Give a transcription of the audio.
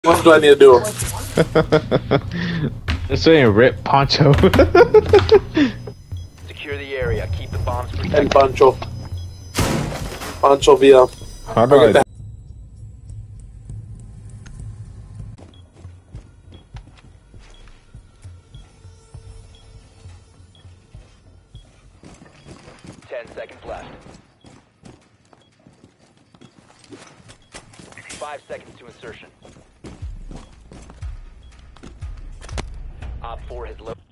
What do I need to do? Just saying, rip Poncho. Secure the area. Keep the bombs protected. And Pancho. Pancho Villa. How do I? 10 seconds left. 5 seconds to insertion. Op 4 has low.